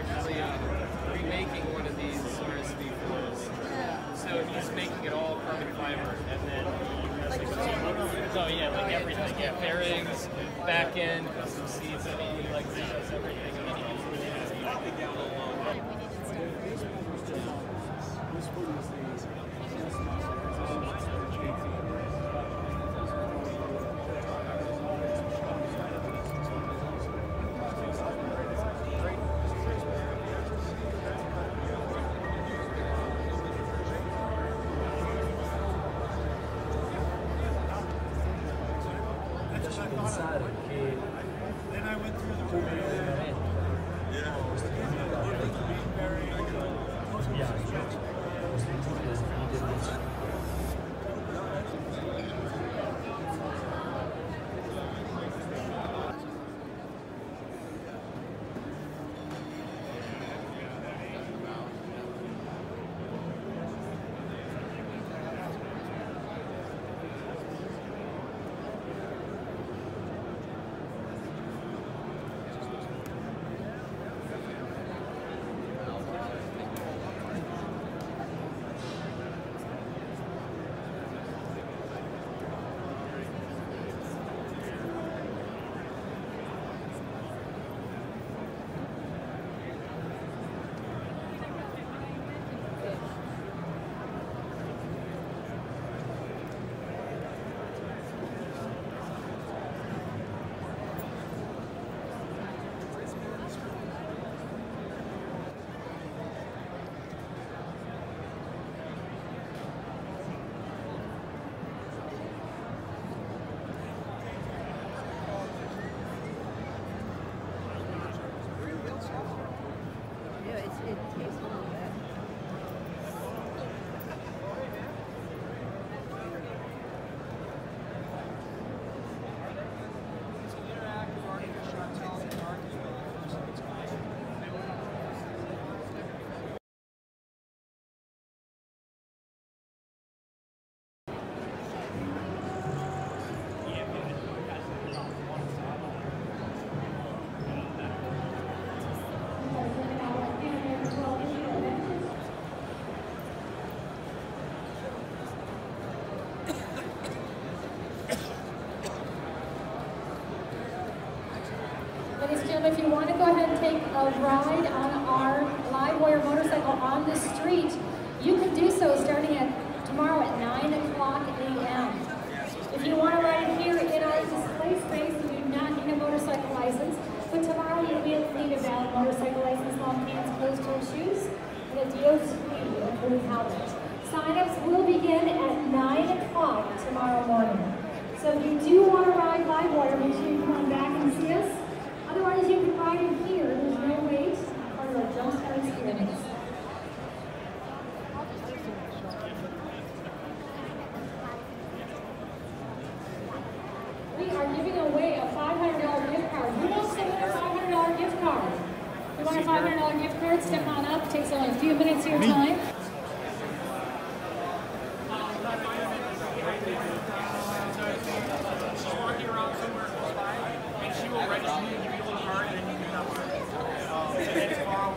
actually remaking one of these RSV floors. So he's making it all carbon fiber, and then so yeah, like everything, yeah, fairings, back end, custom seats, I mean, like he does everything. And then he gets Then I went through the If you want to go ahead and take a ride on our Livewire motorcycle on the street, you can do so starting tomorrow at 9 o'clock a.m. If you want to ride here in our display space, you do not need a motorcycle license, but tomorrow you'll need a valid motorcycle license, long pants, closed-toe shoes, and a DOT approved helmet. Sign-ups will begin at 9 o'clock tomorrow morning. So if you do want to ride Livewire, make sure you come on back and see us. Otherwise, you can ride in here. There's no wait for the Jumpstart experience. We are giving away a $500 gift card. Who wants to win a $500 gift card? If you want a $500 gift card, step on up. It takes only a few minutes of your time. she's walking around somewhere close by, and she will register you. And then you can and then tomorrow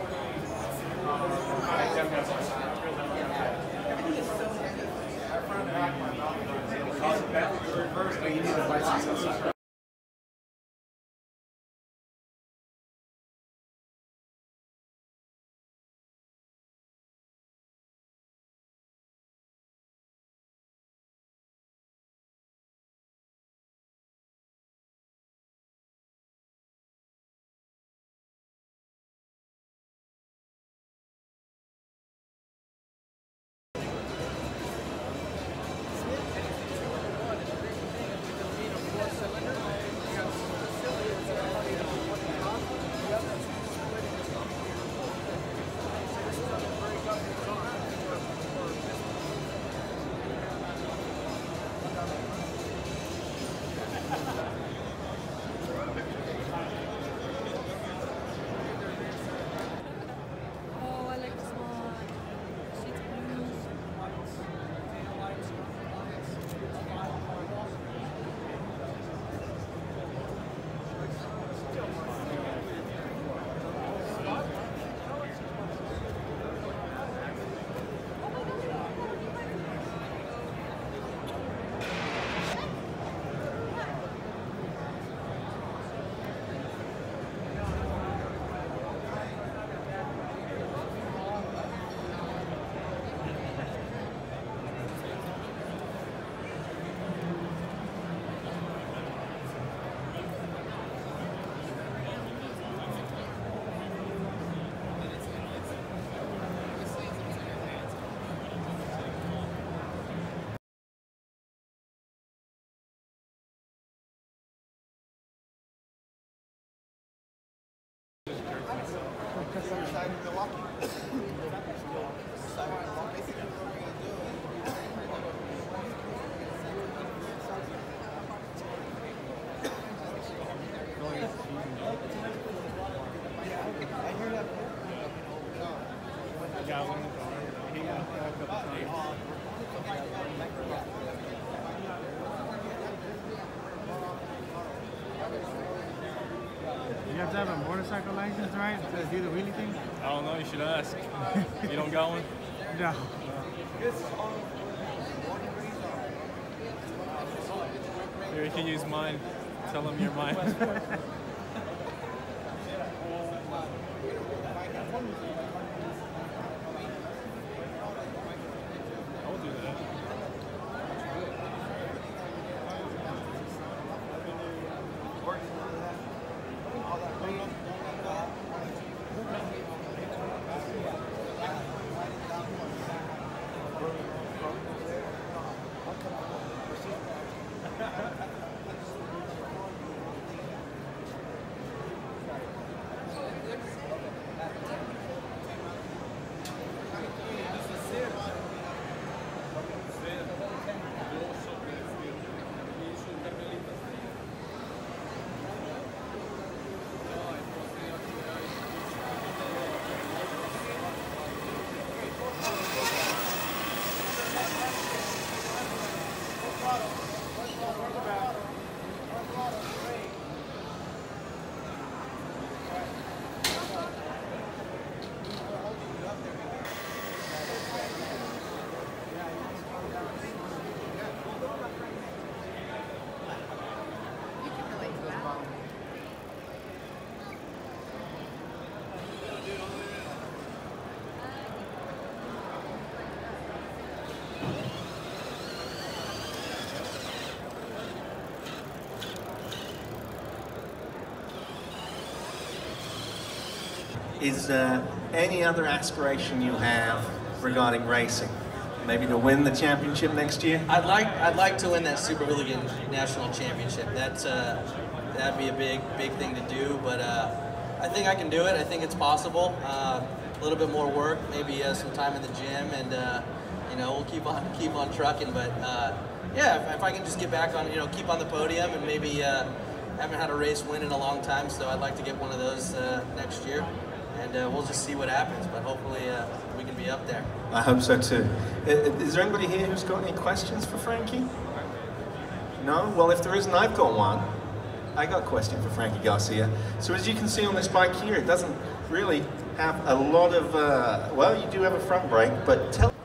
we'll cylinder. You have to have a motorcycle license, right, to do the wheelie thing? I don't know, you should ask. You don't got one? No. Here, you can use mine. Tell them you're mine. I'll do that. Is there any other aspiration you have regarding racing? Maybe to win the championship next year? I'd like to win that Super Hooligan National Championship. That'd be a big thing to do, but I think I can do it. I think it's possible. A little bit more work, maybe some time in the gym, and you know, we'll keep on trucking. But yeah, if I can just get back on, you know, keep on the podium, and maybe haven't had a race win in a long time, so I'd like to get one of those next year. And we'll just see what happens, but hopefully we can be up there. I hope so too. Is there anybody here who's got any questions for Frankie? No? Well, if there isn't, I've got one. I got a question for Frankie Garcia. So as you can see on this bike here, it doesn't really have a lot of, well, you do have a front brake, but tell